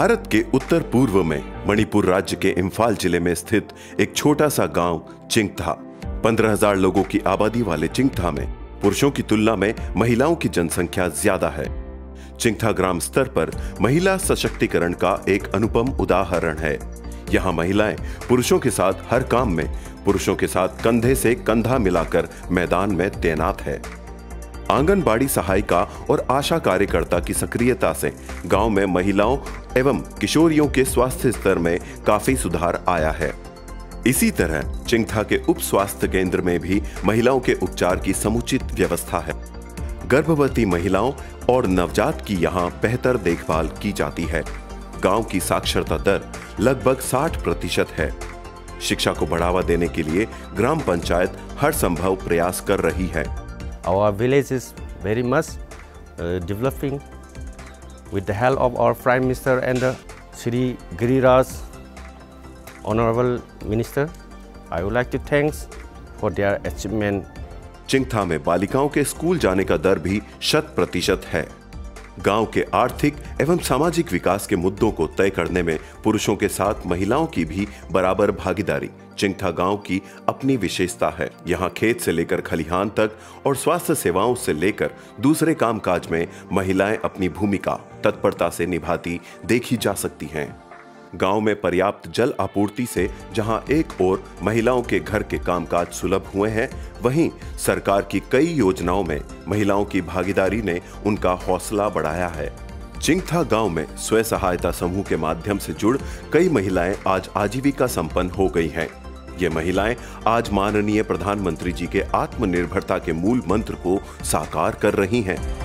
भारत के उत्तर पूर्व में मणिपुर राज्य के इम्फाल जिले में स्थित एक छोटा सा गांव चिंगथा। 15,000 लोगों की आबादी वाले चिंगथा में पुरुषों की तुलना में महिलाओं की जनसंख्या ज्यादा है। चिंगथा ग्राम स्तर पर महिला सशक्तिकरण का एक अनुपम उदाहरण है। यहाँ महिलाएं पुरुषों के साथ हर काम में पुरुषों के साथ कंधे से कंधा मिलाकर मैदान में तैनात है। आंगनबाड़ी सहायिका और आशा कार्यकर्ता की सक्रियता से गांव में महिलाओं एवं किशोरियों के स्वास्थ्य स्तर में काफी सुधार आया है। इसी तरह चिंगथा के उप स्वास्थ्य केंद्र में भी महिलाओं के उपचार की समुचित व्यवस्था है। गर्भवती महिलाओं और नवजात की यहाँ बेहतर देखभाल की जाती है। गांव की साक्षरता दर लगभग 60% है। शिक्षा को बढ़ावा देने के लिए ग्राम पंचायत हर संभव प्रयास कर रही है। Our village is very much developing with the help of our Prime Minister and Shri Giriraj, Honorable Minister. I would like to thank for their achievement. चिंगथा में बालिकाओं के स्कूल जाने का दर भी 100% है। गांव के आर्थिक एवं सामाजिक विकास के मुद्दों को तय करने में पुरुषों के साथ महिलाओं की भी बराबर भागीदारी चिंगथा गांव की अपनी विशेषता है। यहाँ खेत से लेकर खलिहान तक और स्वास्थ्य सेवाओं से लेकर दूसरे कामकाज में महिलाएं अपनी भूमिका तत्परता से निभाती देखी जा सकती हैं। गांव में पर्याप्त जल आपूर्ति से जहां एक ओर महिलाओं के घर के कामकाज सुलभ हुए हैं, वहीं सरकार की कई योजनाओं में महिलाओं की भागीदारी ने उनका हौसला बढ़ाया है। चिंगथा गांव में स्वयं सहायता समूह के माध्यम से जुड़ कई महिलाएं आज आजीविका संपन्न हो गई हैं। ये महिलाएं आज माननीय प्रधानमंत्री जी के आत्मनिर्भरता के मूल मंत्र को साकार कर रही हैं।